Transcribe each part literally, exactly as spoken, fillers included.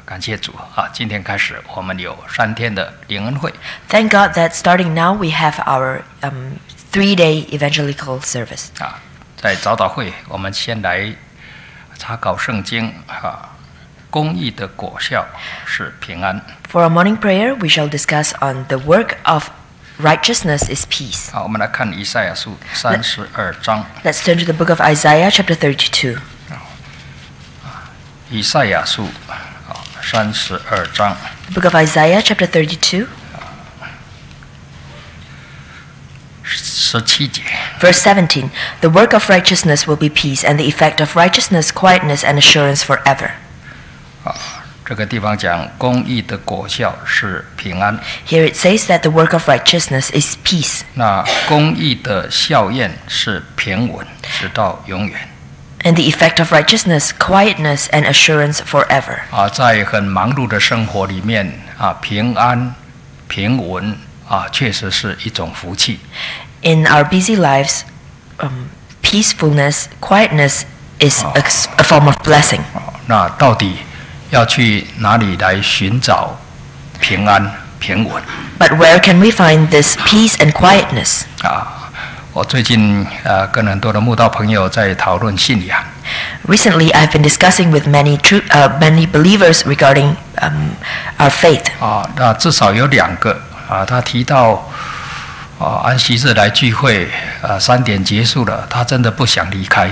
感谢主啊！今天开始，我们有三天的灵恩会。 Thank God that starting now we have our um, three-day evangelical service. 啊，在早祷会，我们先来查考圣经啊，公义的果效是平安。 For our morning prayer, we shall discuss on the work of righteousness is peace. 好，我们来看以赛亚书三十二章。 Let's turn to the book of Isaiah, chapter thirty-two. 以赛亚书三十二章。 The book of Isaiah, chapter thirty-two. 十七节。 Verse seventeen. The work of righteousness will be peace, and the effect of righteousness, quietness, and assurance forever. 啊，这个地方讲公义的果效是平安。 Here it says that the work of righteousness is peace. 那公义的效验是平稳，直到永远。 And the effect of righteousness, quietness, and assurance forever. 啊，在很忙碌的生活里面啊，平安、平稳啊，确实是一种福气。 In our busy lives, um, peacefulness, quietness is a, a form of blessing. 那到底要去哪里来寻找平安、平稳？ But where can we find this peace and quietness? 啊。我最近呃跟很多的慕道朋友在讨论信仰。 Recently, I've been discussing with many true, uh, many believers regarding um, our faith. 啊，那至少有两个啊，他提到啊安息日来聚会，呃三点结束了，他真的不想离开。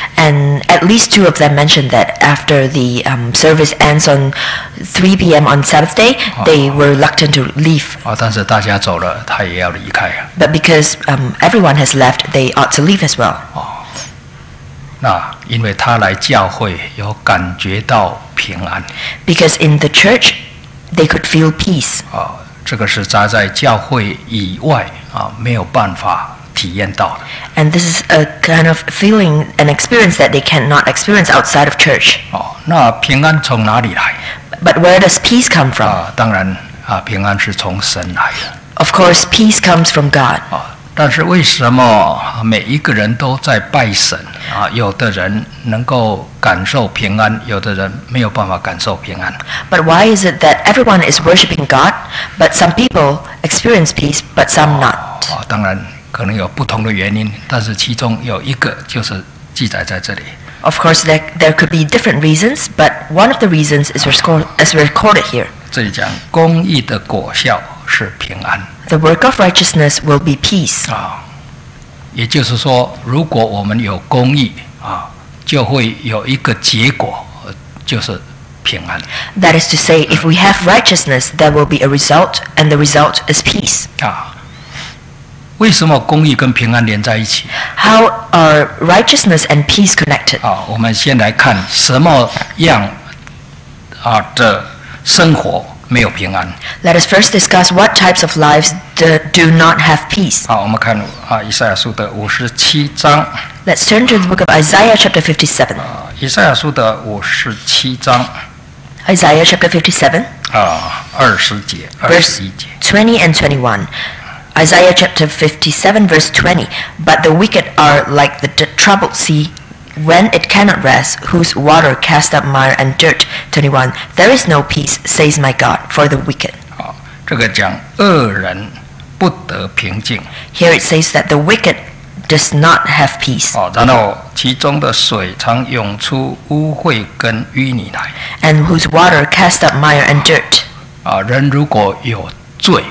And at least two of them mentioned that after the um, service ends on three p m on Sabbath day, they were reluctant to leave. 啊，但是大家走了，他也要离开啊。 But because um, everyone has left, they ought to leave as well. 哦，那因为他来教会有感觉到平安。 Because in the church, they could feel peace. 啊，这个是他在教会以外啊没有办法体验到的。 And this is a kind of feeling, an experience that they cannot experience outside of church. 哦，那平安从哪里来？ But where does peace come from? 啊，当然啊，平安是从神来的。 Of course, peace comes from God. 啊，但是为什么每一个人都在拜神啊？有的人能够感受平安，有的人没有办法感受平安。 But why is it that everyone is worshiping God, but some people experience peace, but some not? 啊，当然可能有不同的原因，但是其中有一个就是记载在这里。 Of course, there, there could be different reasons, but one of the reasons is, record, is recorded here. 这里讲公义的果效是平安。 The work of righteousness will be peace. 啊，也就是说，如果我们有公义啊，就会有一个结果，就是平安。 That is to say, if we have righteousness, there will be a result, and the result is peace. 啊，为什么公义跟平安连在一起？ How are righteousness and peace connected? 啊，我们先来看什么样啊的生活没有平安。 Let us first discuss what types of lives do, do not have peace. 好，我们看啊，以赛亚书的五十七章。 Let's turn to the book of Isaiah chapter fifty-seven. 啊，以赛亚书的五十七章。 Isaiah chapter fifty-seven, 啊，二十节，二十一节。 twenty and twenty-one. Isaiah chapter fifty-seven, verse twenty. But the wicked are like the d- troubled sea when it cannot rest, whose water cast up mire and dirt. twenty-one. There is no peace, says my God, for the wicked. 啊，这个讲恶人不得平静。 Here it says that the wicked does not have peace, 哦，然后其中的水常涌出污秽跟淤泥来。 and whose water cast up mire and dirt. 啊，人如果有罪，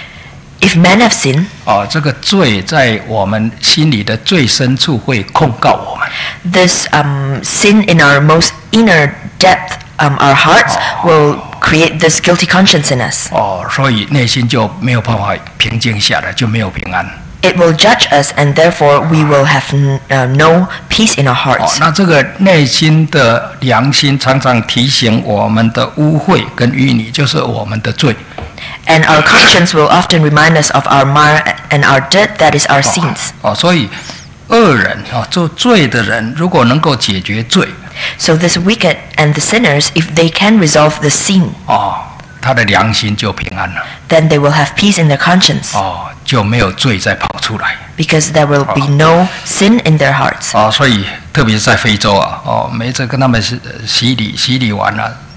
If men have sinned, 啊，这个罪在我们心里的最深处会控告我们。 this um, sin in our most inner depth, um, our hearts, will create this guilty conscience in us. 哦，所以内心就没有办法平静下来，就没有平安。 It will judge us, and therefore we will have n- uh, no peace in our 哦， hearts. 那这个内心的良心常常提醒我们的污秽跟淤泥，就是我们的罪。 And our conscience will often remind us of our mire and our dirt, that is our sins. 哦，所以恶人啊，做罪的人，如果能够解决罪， So this wicked and the sinners, if they can resolve the sin, 哦，他的良心就平安了。 then they will have peace in their conscience, 哦，就没有罪再跑出来。 because there will be no sin in their hearts. 哦，所以特别是在非洲啊，哦，每次跟他们洗洗礼洗礼完了、啊，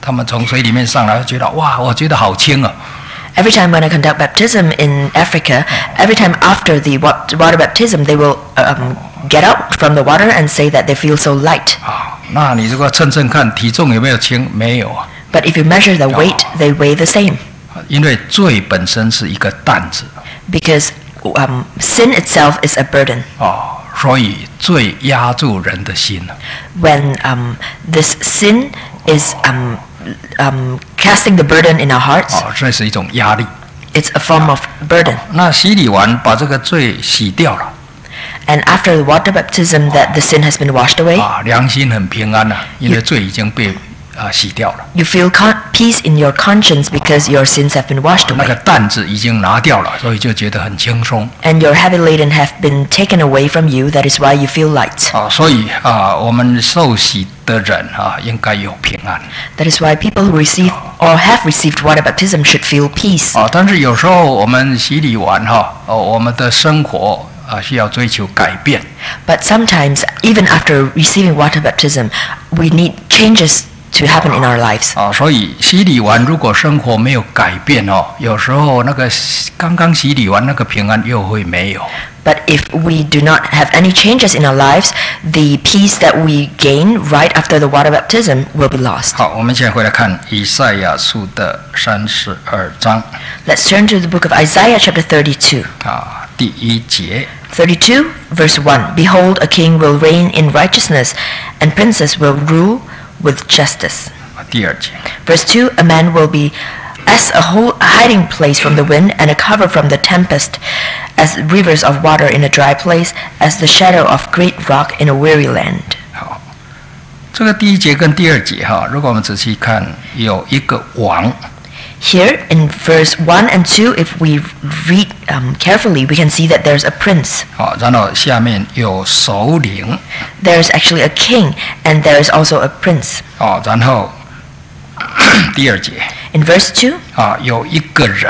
他们从水里面上来，觉得哇，我觉得好轻哦。 Every time when I conduct baptism in Africa, every time after the water baptism, they will um, get out from the water and say that they feel so light. 啊，那你如果称称看体重有没有轻？没有啊。 But if you measure the weight, they weigh the same. 因为罪本身是一个担子。 Because um, sin itself is a burden. 哦，所以罪压住人的心。 When um, this sin is um, um, casting the burden in our hearts, 哦，这是一种压力。 it's a form of burden. 那洗礼完把这个罪洗掉了。 And after the water baptism, that the sin has been washed away. 啊，良心很平安了，因为罪已经被啊洗掉了。 You feel con- peace in your conscience because your sins have been washed 那个 away. 担子已经拿掉了，所以就觉得很轻松。 And your heavy laden have been taken away from you. That is why you feel light. 啊，所以啊，我们受洗的人啊，应该有平安。 That is why people who receive or have received water baptism should feel peace. 啊，但是有时候我们洗礼完哈，哦，我们的生活啊需要追求改变。 But sometimes, even after receiving water baptism, we need changes to happen in our lives. 啊，所以洗礼完如果生活没有改变哦，有时候那个刚刚洗礼完那个平安又会没有。 But if we do not have any changes in our lives, the peace that we gain right after the water baptism will be lost. 好，我们现在回来看以赛亚书的三十二章 Let's turn to the book of Isaiah chapter thirty-two. 啊，第一节。 thirty-two verse one. Behold, a king will reign in righteousness, and princes will rule with justice. 第二节。 Verse two. A man will be as a whole hiding place from the wind and a cover from the tempest, as rivers of water in a dry place, as the shadow of great rock in a weary land. 好，这个第一节跟第二节哈，如果我们仔细看，有一个王。 Here in verse one and two, if we read um, carefully, we can see that there's a prince. 好，然后下面有首领。 There's actually a king, and there is also a prince. 哦，然后第二节 In verse two, 啊，有一个人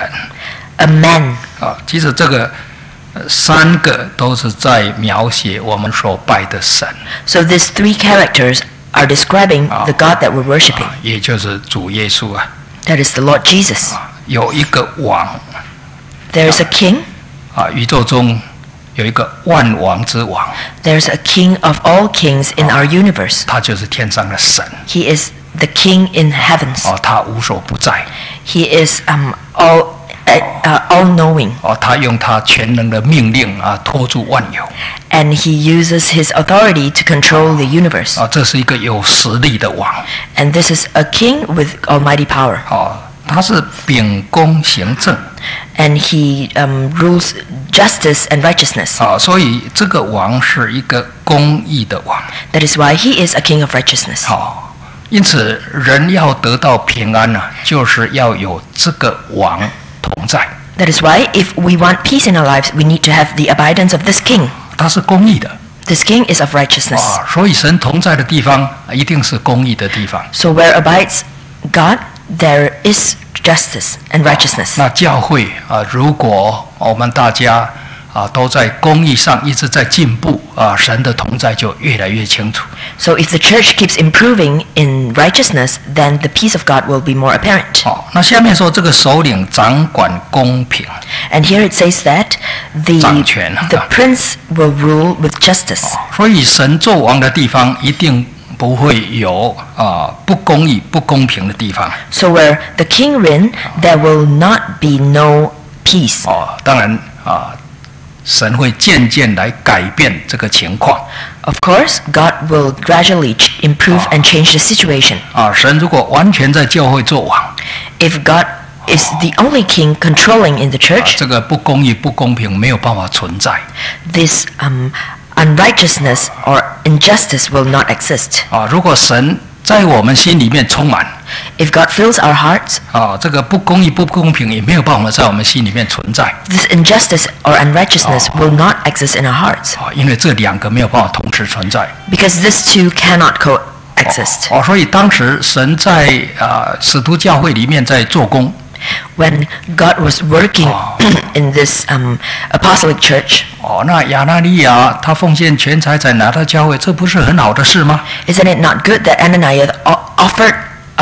a man. 啊，其实这个呃三个都是在描写我们所拜的神， So these three characters are describing the God that we're worshiping. 啊，也就是主耶稣啊。 That is the Lord Jesus. 啊，有一个王 There is a king. 啊，宇宙中有一个万王之王， There's a king of all kings in our universe. 他就是天上的神。 He is the king in heavens. 哦，他无所不在。 He is um, all, uh, uh, all-knowing. 哦，他用他全能的命令啊，托住万有。 And he uses his authority to control the universe. 啊，这是一个有实力的王。 And this is a king with almighty power. 哦，他是秉公行政。 And he um, rules justice and righteousness. 啊，所以这个王是一个公义的王。 That is why he is a king of righteousness. 好，因此人要得到平安呢、啊，就是要有这个王同在。 That is why if we want peace in our lives, we need to have the abidance of this king. 他是公义的。 This king is of righteousness. 啊，所以神同在的地方一定是公义的地方。 So where abides God, there is justice and righteousness. 那教会啊，如果我们大家啊都在公义上一直在进步啊，神的同在就越来越清楚。 So if the church keeps improving in righteousness, then the peace of God will be more apparent. 好，那下面说这个首领掌管公平。 And here it says that the, 掌权。 the prince will rule with justice. 所以神作王的地方一定不会有啊不公义、不公平的地方。 So where the king reign, there will not be no peace. 哦，当然啊，神会渐渐来改变这个情况。 Of course, God will gradually ch- improve and change the situation. 啊，神如果完全在教会作王， If God is the only king controlling in the 啊 church, 这个不公义、不公平没有办法存在。 this um, unrighteousness or injustice will not exist. 啊，如果神在我们心里面充满， If God fills our hearts, 啊，这个不公义、不公平也没有办法在我们心里面存在。 this injustice or unrighteousness will not exist in our hearts, 啊，因为这两个没有办法同时存在。 because these two cannot coexist. 哦，所以当时神在啊使徒教会里面在做工。 When God was working in this um, apostolic church, 哦，那亚拿尼亚他奉献全财产拿到教会，这不是很好的事吗？ isn't it not good that Ananias o- offered um, all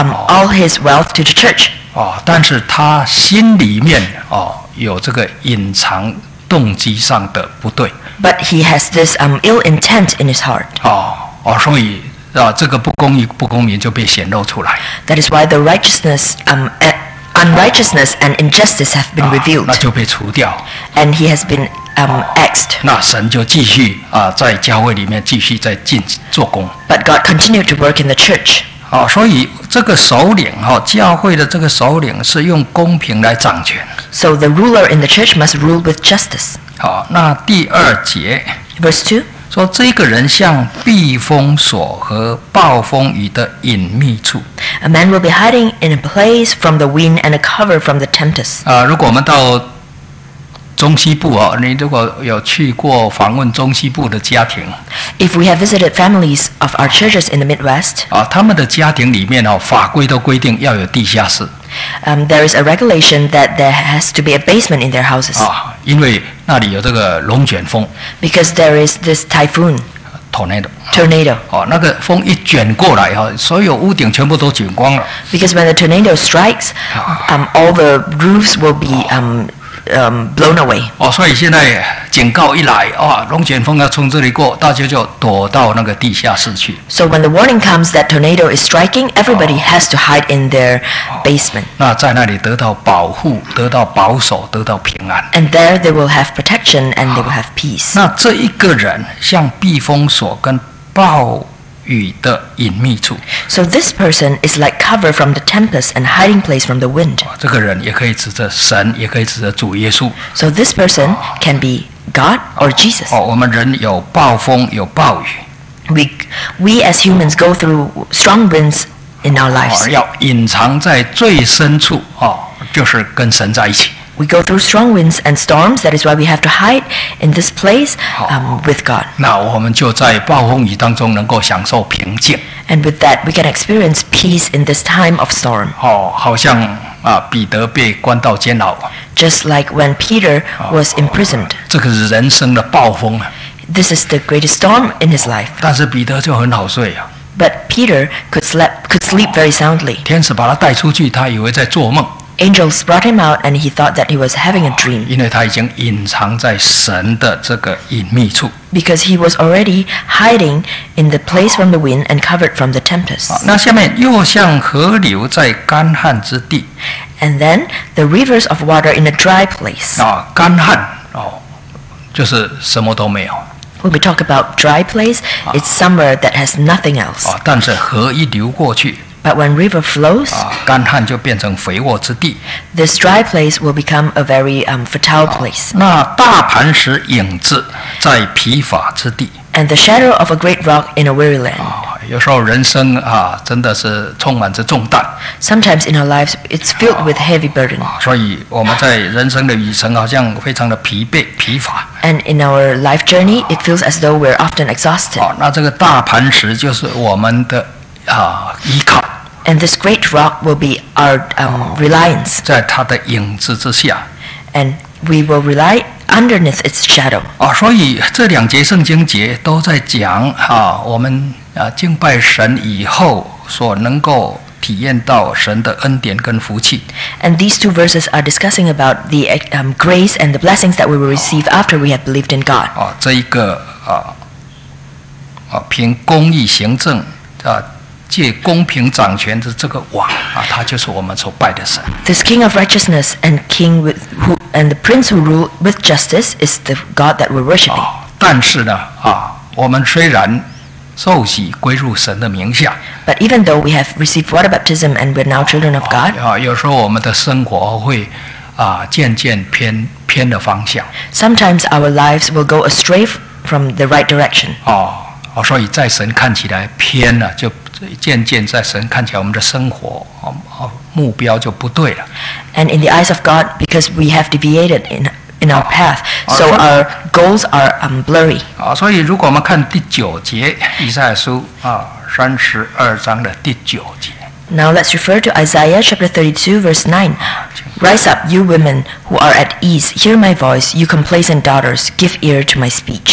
all his wealth to the church. 哦，但是他心里面哦有这个隐藏动机上的不对。 But he has this um, ill intent in his heart. 哦哦，所以啊这个不公义、不公平就被显露出来。 That is why the righteousness, um, uh, unrighteousness and injustice have been 啊 revealed. 那就被除掉。 And he has been um, axed. 那神就继续啊在教会里面继续在进做工。 But God continued to work in the church. 哦，所以这个首领哈、哦，教会的这个首领是用公平来掌权。 So the ruler in the church must rule with justice. 好，那第二节 Verse two. 说，这个人像避风所和暴风雨的隐秘处。 A man will be hiding in a place from the wind and a cover from the tempest. 啊，如果我们到中西部哦，你如果有去过访问中西部的家庭 If we have visited families of our churches in the Midwest, 啊，他们的家庭里面哦，法规都规定要有地下室 um, there is a regulation that there has to be a basement in their houses 啊，因为那里有这个龙卷风 because there is this typhoon, tornado。 tornado. 哦，那个风一卷过来哈、哦，所有屋顶全部都卷光了。 Because when the tornado strikes, um, all the roofs will be um, um, blown away. 哦，所以现在警告一来，哇，龙卷风要从这里过，大家就躲到那个地下室去。 So when the warning comes that tornado is striking, everybody has to hide in their basement. 那在那里得到保护，得到保守，得到平安。 And there they will have protection and they will have peace. 那这一个人像避风所跟暴雨的隐秘处， So this person is like cover from the tempest and hiding place from the wind. 这个人也可以指着神，也可以指着主耶稣。 So this person can be God or Jesus. 哦，我们人有暴风，有暴雨， We, we as humans go through strong winds in our 哦， lives. 要隐藏在最深处，哦，就是跟神在一起。 We go through strong winds and storms. That is why we have to hide in this place um, with God. 那我们就在暴风雨当中能够享受平静。 And with that, we can experience peace in this time of storm. 哦，好像啊，彼得被关到监牢， Just like when Peter was imprisoned. 这个是人生的暴风啊。 This is the greatest storm in his life. 但是彼得就很好睡啊， But Peter could, sleep, could sleep very soundly. 天使把他带出去，他以为在做梦， Angels brought him out and he thought that he was having a dream 因为他已经隐藏在神的这个隐秘处。 because he was already hiding in the place from the wind and covered from the 啊 tempest. 那下面又像河流在干旱之地 And then the rivers of water in a dry place. 啊，干旱哦，就是什么都没有 When we talk about dry place, it's somewhere that has nothing else. 啊，但是河一流过去 But when river flows, 啊，干旱就变成肥沃之地。 this dry place will become a very um, fertile place. 那大磐石影子在疲乏之地 And the shadow of a great rock in a weary land. 啊，有时候人生啊，真的是充满着重担 Sometimes in our lives, it's filled with heavy burden. 啊，所以我们在人生的旅程好像非常的疲惫疲乏 And in our life journey, it feels as though we're often exhausted. 啊。那这个大磐石就是我们的啊依靠， And this great rock will be our um, reliance. 在它的影子之下 And we will rely underneath its shadow. 啊。所以这两节圣经节都在讲啊，我们啊敬拜神以后所能够体验到神的恩典跟福气。 And these two verses are discussing about the um, grace and the blessings that we will receive after we have believed in God. 啊，这一个啊啊凭公义行政啊，借公平掌权的这个王啊，他就是我们所拜的神。 This King of righteousness and King with who and the Prince who rule with justice is the God that we're worshiping. 啊，但是呢啊，我们虽然受洗归入神的名下， But even though we have received water baptism and we're now children of God, 啊，有时候我们的生活会啊渐渐偏偏的方向。 sometimes our lives will go astray from the right direction. 哦哦，所以在神看起来偏了，就渐渐在神看起来我们的生活哦哦目标就不对了。 And in the eyes of God, because we have deviated in in our path, so our goals are um, blurry. 啊，所以如果我们看第九节以赛亚书啊三十二章的第九节， Now let's refer to Isaiah chapter thirty-two, verse nine. Rise up, you women who are at ease, hear my voice, you complacent daughters, give ear to my speech.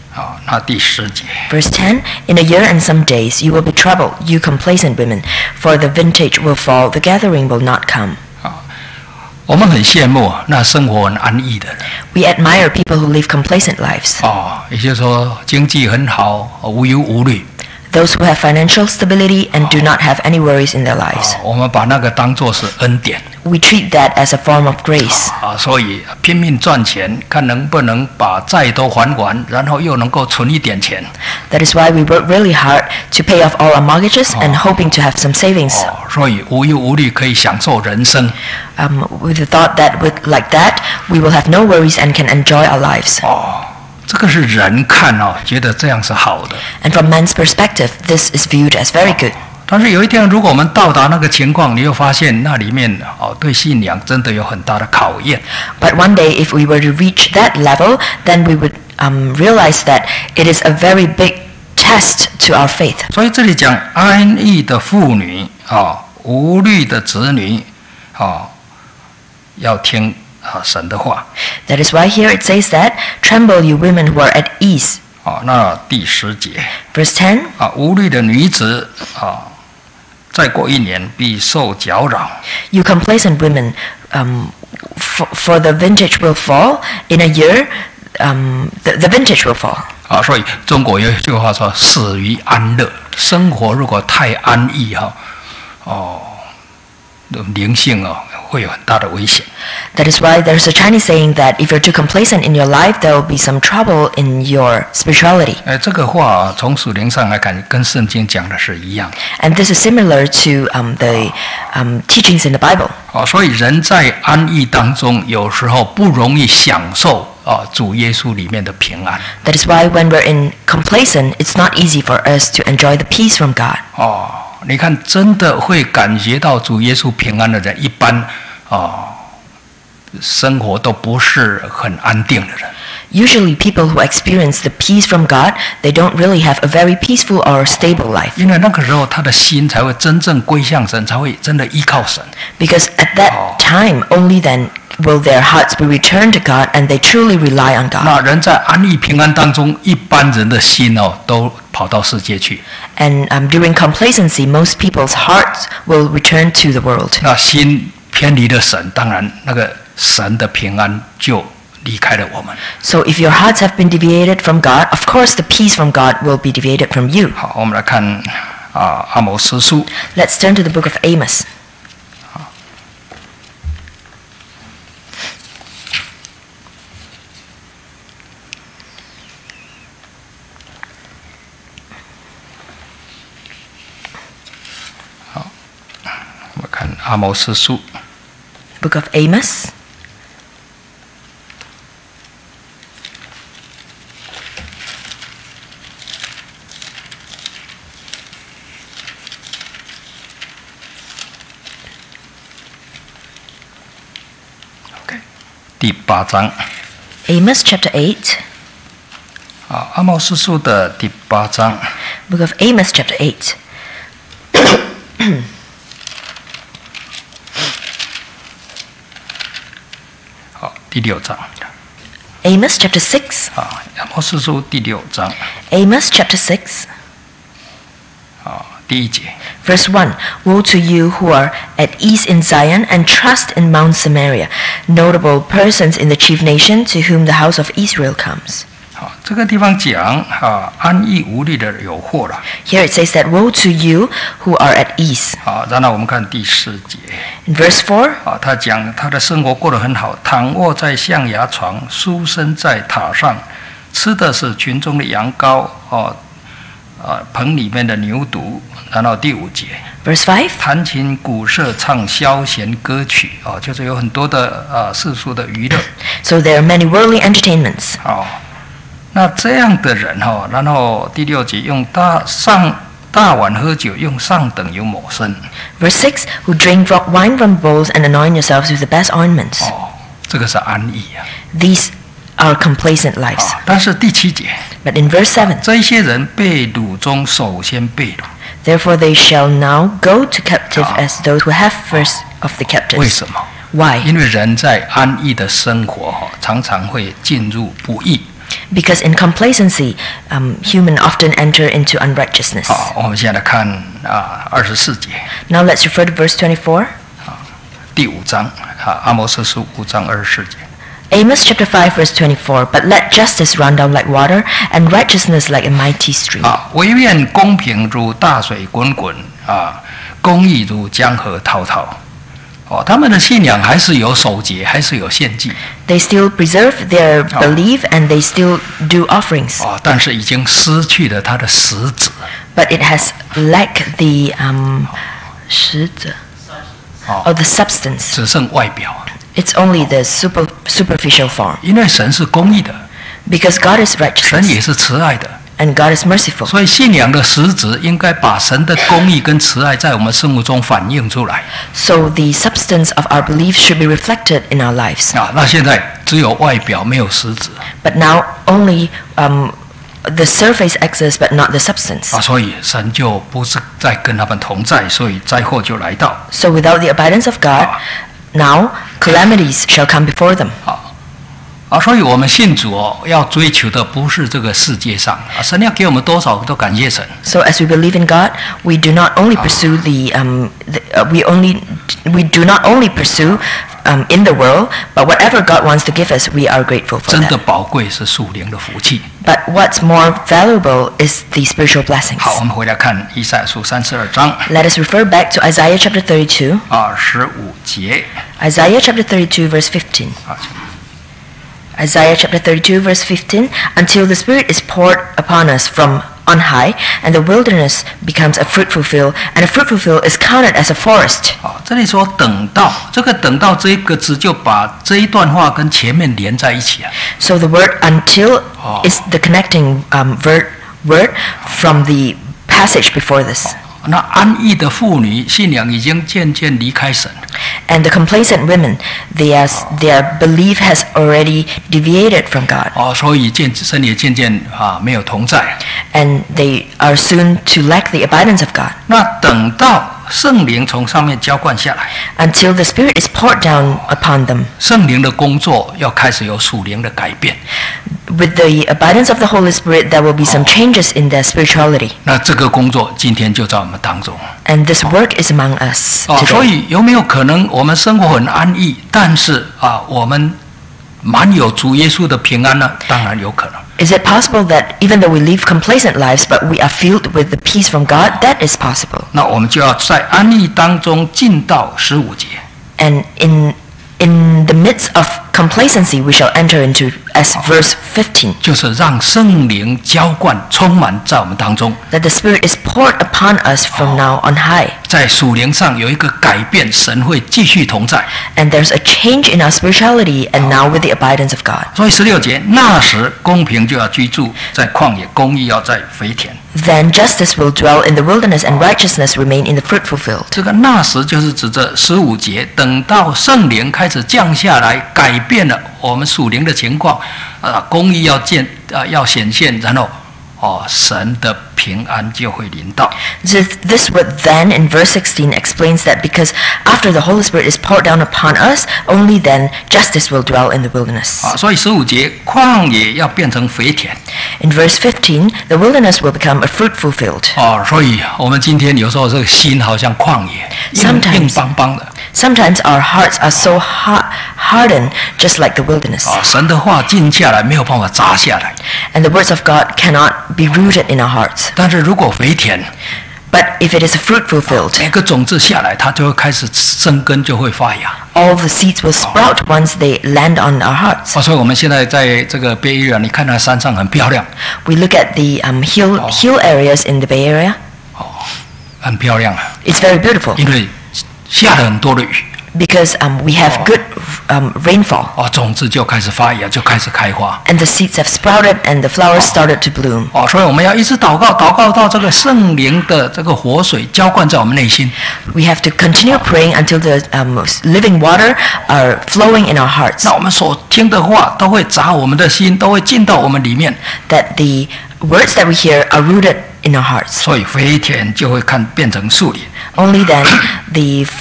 好，那第十节。 Verse ten, In a year and some days you will be troubled, you complacent women, for the vintage will fall, the gathering will not come. 我们很羡慕那生活很安逸的人 We admire people who live complacent lives, 哦，也就是说经济很好，无忧无虑 those who have financial stability and do not have any worries in their lives. 哦，我们把那个当作是恩典 We treat that as a form of grace. 啊，所以拼命赚钱，看能不能把债都还完，然后又能够存一点钱 That is why we work really hard to pay off all our mortgages and hoping to have some savings. 哦，所以无忧无虑可以享受人生 Um, with the thought that with like that, we will have no worries and can enjoy our lives. 哦，这个是人看哦，觉得这样是好的。 And from man's perspective, this is viewed as very good. 但是有一天，如果我们到达那个情况，你会发现那里面哦，对信仰真的有很大的考验。 But one day, if we were to reach that level, then we would um, realize that it is a very big test to our faith. 所以这里讲安逸的妇女啊、哦，无虑的子女啊、哦，要听啊、哦、神的话。 That is why here it says that, Tremble, you women who are at ease. 哦，那第十节 Verse ten, 啊，无虑的女子啊，再过一年必受搅扰。 You complacent women, um, for, for the vintage will fall. In a year, um, the, the vintage will fall. 啊，所以中国有一句话说“死于安乐”，生活如果太安逸哈、哦，哦，灵性哦会有很大的危险。 That is why there's a Chinese saying that if you're too complacent in your life, there will be some trouble in your spirituality. 哎，这个话啊从属灵上来看，跟圣经讲的是一样。 And this is similar to um, the um, teachings in the Bible. 哦，所以人在安逸当中，有时候不容易享受啊主耶稣里面的平安。 That is why when we're in complacent, it's not easy for us to enjoy the peace from God. 哦，你看，真的会感觉到主耶稣平安的人，一般哦，生活都不是很安定的人。 Usually people who experience the peace from God, they don't really have a very peaceful or stable life. 因为那个时候他的心才会真正归向神，才会真的依靠神。 Because at that time, only then will their hearts be returned to God and they truly rely on God. 那人在安逸平安当中，一般人的心哦，都跑到世界去。 And um, during complacency, most people's hearts will return to the world. 那心偏离了神，当然那个神的平安就离开了我们。 So if your hearts have been deviated from God, of course the peace from God will be deviated from you. 好，我们来看啊，阿摩司书 Let's turn to the book of Amos. 我们看阿摩司书 Book of Amos. 第八章 Amos chapter eight. 啊，阿摩司书的第八章 Book of Amos chapter eight. 好，第六章 Amos chapter six. 啊，阿摩司书第六章 Amos chapter six. 啊，第一节 Verse one, Woe to you who are at ease in Zion and trust in Mount Samaria, notable persons in the chief nation to whom the house of Israel comes. 好，这个地方讲啊，安逸无虑的有祸了。 Here it says that, Woe to you who are at ease. 好，然后我们看第四节 In verse four, 啊，他讲他的生活过得很好，躺卧在象牙床，舒身在塔上，吃的是群中的羊羔哦，啊，棚里面的牛犊。然后第五节 verse five, 弹琴、鼓瑟、唱消闲歌曲哦，就是有很多的啊世俗的娱乐 So there are many worldly entertainments. 哦。那这样的人哈、哦，然后第六节用大上大碗喝酒，用上等油抹身 Verse six, Who drink wine from bowls and anoint yourselves with the best ointments. 哦，这个是安逸啊。 These are complacent lives. 啊但是第七节， But in verse seven, 这些人被掳中首先被掳， Therefore they shall now go to captive as those who have first of the 为 captives. 什么？ Why? 因为人在安逸的生活哈，常常会进入不义。 Because in complacency, um, human often enter into unrighteousness. 好，我们现在来看啊二十四节， Now let's refer to verse twenty-four. 第五章啊，阿摩司书五章二十四节。 Amos chapter five verse twenty-four. But let justice run down like water, and righteousness like a mighty stream. 啊，唯愿公平如大水滚滚啊，公义如江河滔滔。哦，他们的信仰还是有守节，还是有献祭。 They still preserve their belief, and they still do offerings. 哦，但是已经失去了它的实质。 But it has lacked the um, 实质哦， or the substance. 只剩外表。 It's only the super, superficial form. 因为神是公义的， Because God is 神 righteous 也是慈爱的， and God is merciful. 所以信仰的实质应该把神的公义跟慈爱在我们生活中反映出来。 So the substance of our belief should be reflected in our lives. 啊，那现在只有外表没有实质 But now only um, the surface exists, but not the substance. 啊，所以神就不是在跟他们同在，所以灾祸就来到。 So without the abidance of God, now calamities shall come before them. 啊啊，所以我们信主哦，要追求的不是这个世界上啊，神要给我们多少都感谢神。 So as we believe in God, we do not only pursue the, um, the uh, we only we do not only pursue um, in the world, but whatever God wants to give us, we are grateful for 真的 that. 宝贵是属灵的福气。 But what's more valuable is the spiritual blessings. 好，我们回来看以赛亚书三十二章 Let us refer back to Isaiah chapter thirty-two. 二十五节 Isaiah chapter thirty-two verse fifteen. 啊， Isaiah chapter thirty-two verse fifteen. Until the Spirit is poured upon us from on high, and the wilderness becomes a fruitful field, and a fruitful field is counted as a forest. 啊，这里说等到，这个等到这一个字就把这一段话跟前面连在一起啊。 So the word until Oh. is the connecting um, word, word from the passage before this. 那安逸的妇女信仰已经渐渐离开神， And the complacent women, their, their belief has already deviated from God, 哦，所以渐神也渐渐啊没有同在。 and they are soon to lack the abidance of God. 那等到圣灵从上面浇灌下来， Until the Spirit is poured down upon them. 圣灵的工作要开始有属灵的改变。 With the abidance of the Holy Spirit, there will be some changes in their spirituality. 那这个工作今天就在我们当中。 And this work is among us 哦，所 today. 以有没有可能我们生活很安逸，但是啊，我们满有主耶稣的平安呢？当然有可能。 Is it possible that even though we live complacent lives, but we are filled with the peace from God? That is possible. 那我们就要在安逸当中进到十五节。 And in in the midst of complacency, we shall enter into as verse fifteen, 就是让圣灵浇灌充满在我们当中， that the Spirit is poured upon us from now on high. 在属灵上有一个改变，神会继续同在。 And there's a change in our spirituality, and now with the abidance of God. 所以十六节，那时公平就要居住在旷野，公义要在肥田。 Then justice will dwell in the wilderness, and righteousness remain in the fruitful field. 这个那时就是指着十五节，等到圣灵开始降下来，改变了我们属灵的情况，啊，公义要见啊要显现，然后哦，神的平安就会临到。 This, this word then in verse sixteen explains that because after the Holy Spirit is poured down upon us, only then justice will dwell in the wilderness. 啊，所以十五节旷野要变成肥田。 In verse fifteen, the wilderness will become a fruitful field. 哦，所以我们今天有时候这个心好像旷野，硬 Sometimes 硬邦邦的。 Sometimes our hearts are so hard, hardened, just like the wilderness. 啊，神的话进下来没有办法砸下来。 And the words of God cannot be rooted in our hearts. 但是如果肥田， But if it is a fruitful field, 每个种子下来，它就会开始生根，就会发芽。 all the seeds will sprout once they land on our hearts. 哦，所以我们现在在这个 Bay Area，你看它山上很漂亮， We look at the um, hill, hill areas in the Bay Area. 很漂亮啊， It's very beautiful 因为下了很多的雨， because um, we have good um, rainfall. 哦，种子就开始发芽，就开始开花。 And the seeds have sprouted and the flowers started to bloom. 哦，所以我们要一直祷告，祷告到这个圣灵的这个活水浇灌在我们内心。 We have to continue praying until the um, living water are flowing in our hearts. 那我们所听的话都会砸我们的心，都会进到我们里面。 That the words that we hear are rooted in our hearts. 所以肥田就会看变成树林。 Only then the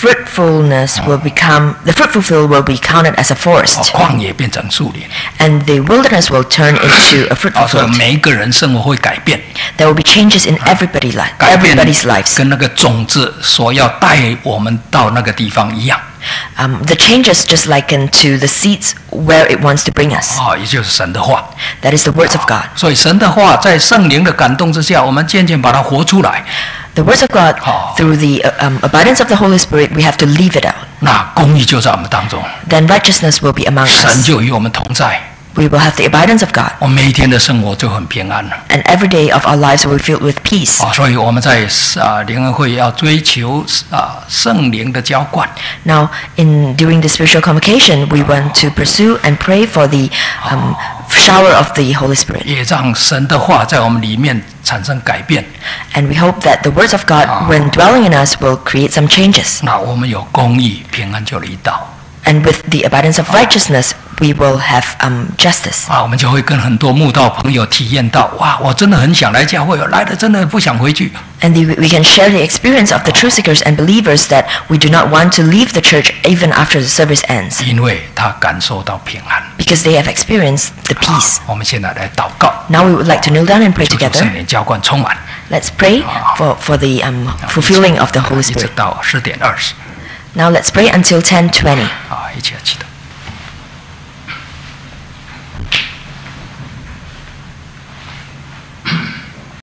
fruitfulness will become, the fruitful field will be counted as a 哦， forest, 旷野变成树林。 and the wilderness will turn into a 啊， fruitful 所以 field. 每一个人生活会改变， There will be changes in everybody life, 改变 everybody's lives. 跟那个种子所要带我们到那个地方一样。 Um, the changes just liken to the seeds where it wants to bring us. 啊，也就是神的话。 That is the words of God. 所以神的话在圣灵的感动之下，我们渐渐把它活出来。 The words of God, Oh. through the uh, um, abundance of the Holy Spirit, we have to leave it out. 那公义就在我们当中， Then righteousness will be among 神 us. 就与我们同在， We will have the abundance of God. 我们每一天的生活就很平安了。 And every day of our lives will be filled with peace. 啊，所以我们在啊灵恩会要追求啊圣灵的浇灌。 Now, in during the spiritual convocation, we want to pursue and pray for the um, shower of the Holy Spirit. 也让神的话在我们里面产生改变。 And we hope that the words of God, when dwelling in us, will create some changes. 那我们有公义，平安就临到。 And with the abundance of righteousness, we will have um, justice. 啊，我们就会跟很多慕道朋友体验到，哇，我真的很想来教会，我来了真的不想回去。 And the, we can share the experience of the truth seekers and believers that we do not want to leave the church even after the service ends, 因为他感受到平安。 because they have experienced the peace. 我们现在来祷告， Now we would like to kneel down and pray 求主 together. 圣灵浇灌充满， Let's pray for, for the um, fulfilling of the Holy 一直 Spirit. 到十点二十。 Now let's pray until ten twenty. 啊，一起来祈祷。